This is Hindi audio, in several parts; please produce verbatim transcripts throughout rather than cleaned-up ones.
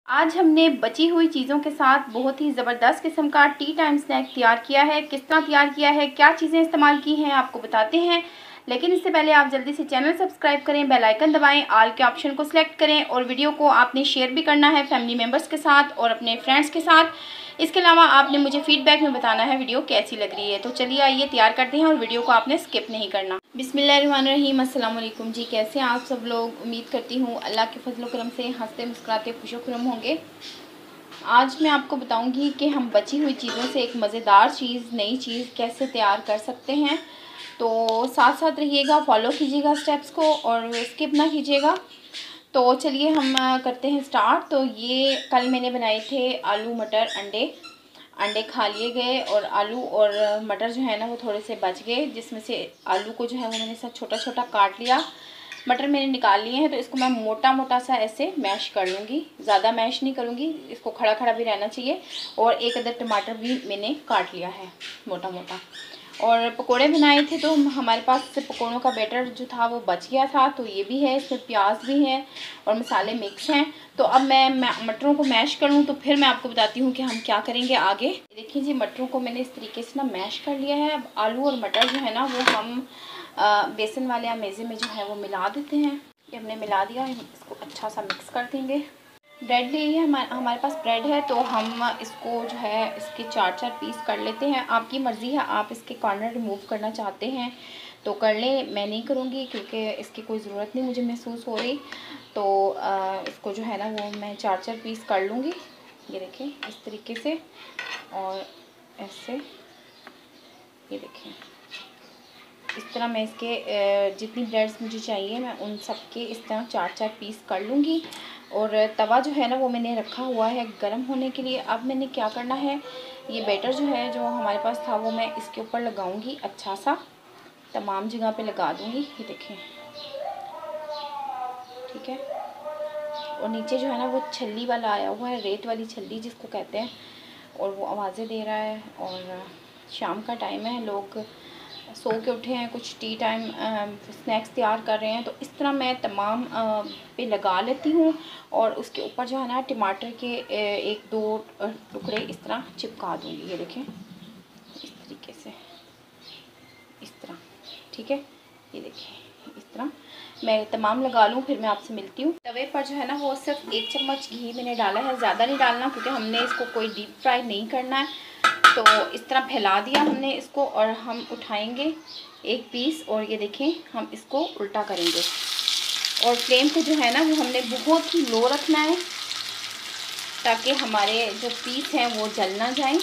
आज हमने बची हुई चीज़ों के साथ बहुत ही ज़बरदस्त किस्म का टी टाइम स्नैक तैयार किया है। किस तरह तैयार किया है, क्या चीज़ें इस्तेमाल की हैं, आपको बताते हैं। लेकिन इससे पहले आप जल्दी से चैनल सब्सक्राइब करें, बेल आइकन दबाएं, ऑल के ऑप्शन को सिलेक्ट करें और वीडियो को आपने शेयर भी करना है फैमिली मेम्बर्स के साथ और अपने फ्रेंड्स के साथ। इसके अलावा आपने मुझे फीडबैक में बताना है वीडियो कैसी लग रही है। तो चलिए आइए तैयार करते हैं और वीडियो को आपने स्किप नहीं करना। बिस्मिल्लाहिर्रहमानिर्रहीम, अस्सलाम वालेकुम जी। कैसे हैं आप सब लोग? उम्मीद करती हूँ अल्लाह के फजल करम से हंसते मुस्कुराते खुशो खुरम होंगे। आज मैं आपको बताऊंगी कि हम बची हुई चीज़ों से एक मज़ेदार चीज़, नई चीज़ कैसे तैयार कर सकते हैं। तो साथ साथ रहिएगा, फॉलो कीजिएगा स्टेप्स को और स्किप ना कीजिएगा। तो चलिए हम करते हैं स्टार्ट। तो ये कल मैंने बनाए थे आलू मटर अंडे। अंडे खा लिए गए और आलू और मटर जो है ना वो थोड़े से बच गए, जिसमें से आलू को जो है वो मैंने सब छोटा छोटा काट लिया। मटर मैंने निकाल लिए हैं, तो इसको मैं मोटा मोटा सा ऐसे मैश कर लूँगी। ज़्यादा मैश नहीं करूँगी, इसको खड़ा खड़ा भी रहना चाहिए। और एक अदर टमाटर भी मैंने काट लिया है मोटा मोटा। और पकोड़े बनाए थे तो हमारे पास से पकोड़ों का बैटर जो था वो बच गया था, तो ये भी है, इसमें प्याज भी है और मसाले मिक्स हैं। तो अब मैं, मैं मटरों को मैश कर लूँ, तो फिर मैं आपको बताती हूँ कि हम क्या करेंगे आगे। देखिए जी, मटरों को मैंने इस तरीके से ना मैश कर लिया है। अब आलू और मटर जो है ना वो हम आ, बेसन वाले अमेज़े में जो है वो मिला देते हैं। ये हमने मिला दिया, इसको अच्छा सा मिक्स कर देंगे। ब्रेड ले लिए, हमारे हमारे पास ब्रेड है, तो हम इसको जो है इसके चार चार पीस कर लेते हैं। आपकी मर्ज़ी है, आप इसके कॉर्नर रिमूव करना चाहते हैं तो कर लें, मैं नहीं करूँगी क्योंकि इसकी कोई ज़रूरत नहीं मुझे महसूस हो रही। तो आ, इसको जो है ना वो मैं चार चार पीस कर लूँगी। ये देखें इस तरीके से, और ऐसे ये देखें इस तरह मैं इसके जितनी ब्रेड्स मुझे चाहिए मैं उन सब के इस तरह चार चार पीस कर लूँगी। और तवा जो है ना वो मैंने रखा हुआ है गर्म होने के लिए। अब मैंने क्या करना है, ये बैटर जो है जो हमारे पास था वो मैं इसके ऊपर लगाऊंगी, अच्छा सा तमाम जगह पे लगा दूंगी। ये देखें, ठीक है। और नीचे जो है ना वो छल्ली वाला आया हुआ है, रेत वाली छल्ली जिसको कहते हैं, और वो आवाज़ें दे रहा है। और शाम का टाइम है, लोग सो के उठे हैं, कुछ टी टाइम स्नैक्स तैयार कर रहे हैं। तो इस तरह मैं तमाम आ, पे लगा लेती हूँ और उसके ऊपर जो है ना टमाटर के एक दो टुकड़े इस तरह चिपका दूँगी। ये देखें इस तरीके से, इस तरह, ठीक है। ये देखें इस तरह मैं तमाम लगा लूँ, फिर मैं आपसे मिलती हूँ। तवे पर जो है ना वो सिर्फ एक चम्मच घी मैंने डाला है, ज़्यादा नहीं डालना क्योंकि हमने इसको कोई डीप फ्राई नहीं करना है। तो इस तरह फैला दिया हमने इसको, और हम उठाएंगे एक पीस और ये देखें हम इसको उल्टा करेंगे। और फ्लेम को जो है ना वो हमने बहुत ही लो रखना है ताकि हमारे जो पीस हैं वो जल ना जाएं।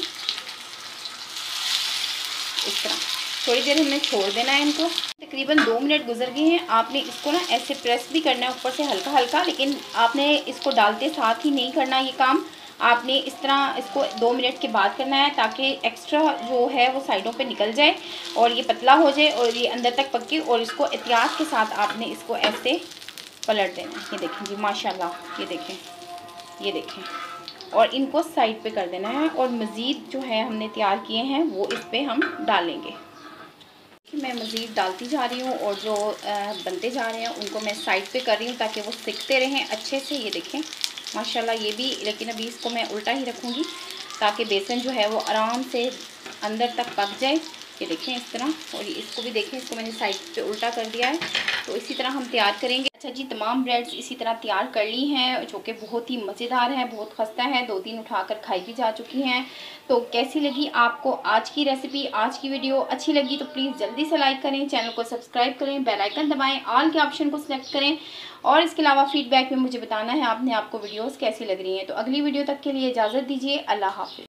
इस तरह थोड़ी देर हमने छोड़ देना है इनको। तकरीबन दो मिनट गुजर गए हैं। आपने इसको ना ऐसे प्रेस भी करना है ऊपर से हल्का हल्का, लेकिन आपने इसको डालते साथ ही नहीं करना ये काम। आपने इस तरह इसको दो मिनट के बाद करना है ताकि एक्स्ट्रा जो है वो साइडों पे निकल जाए और ये पतला हो जाए और ये अंदर तक पके। और इसको एहतियात के साथ आपने इसको ऐसे पलट देना है। ये देखें जी माशाल्लाह, ये देखें, ये देखें। और इनको साइड पे कर देना है। और मज़ीद जो है हमने तैयार किए हैं वो इस पर हम डालेंगे। मैं मज़ीद डालती जा रही हूँ और जो बनते जा रहे हैं उनको मैं साइड पे कर रही हूँ ताकि वो सिकते रहें अच्छे से। ये देखें माशाल्लाह ये भी, लेकिन अभी इसको मैं उल्टा ही रखूँगी ताकि बेसन जो है वो आराम से अंदर तक पक जाए। ये देखें इस तरह। और इसको भी देखें, इसको मैंने साइड पे उल्टा कर दिया है। तो इसी तरह हम तैयार करेंगे। अच्छा जी, तमाम ब्रेड्स इसी तरह तैयार कर ली हैं जो कि बहुत ही मज़ेदार है, बहुत खस्ता है। दो तीन उठाकर खाई भी जा चुकी हैं। तो कैसी लगी आपको आज की रेसिपी, आज की वीडियो? अच्छी लगी तो प्लीज़ जल्दी से लाइक करें, चैनल को सब्सक्राइब करें, बेल आइकन दबाएं, ऑल के ऑप्शन को सिलेक्ट करें। और इसके अलावा फीडबैक में मुझे बताना है आपने आपको वीडियोस कैसी लग रही हैं। तो अगली वीडियो तक के लिए इजाज़त दीजिए। अल्लाह हाफ़िज़।